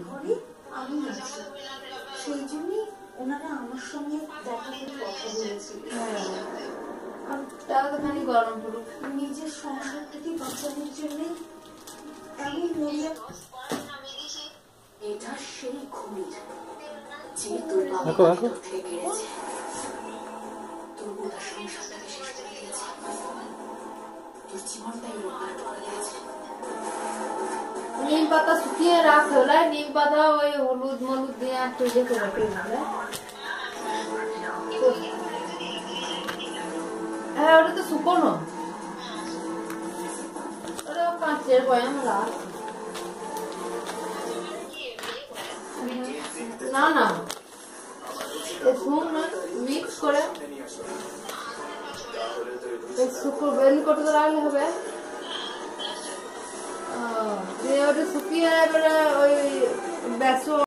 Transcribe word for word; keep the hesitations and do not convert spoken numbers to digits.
ঘরে আমি আছি, সেই জন্যই ওনারা আমার সঙ্গে দেখা করে কথা বলেছিল। তাহলে খালি গরম পড়ুক, নিজের সংসারটাকে বাঁচানোর জন্য আমি মরিয়া। এটা সেই ঘুমির যে তোর বাবা থেকে গেছে, তোর গোটা সংসারটাকে শেষ করে দিয়েছে, তোর জীবনটাই উদ্ধার করে দিয়েছে। নিম পাতা শুকিয়ে রাখতে হলে নিম পাতা ওই হলুদ মলুদ দিয়ে একটু রেখে রাখতে হবে। হ্যাঁ ওটা তো শুকনো, ওটা কাঁচের বয়াম রাখ। না না শুন না মিক্স করে শুকনো বেল করতে তো রাখলে হবে। দিয়ে ওটা শুকিয়ে এবারে ওই বেসন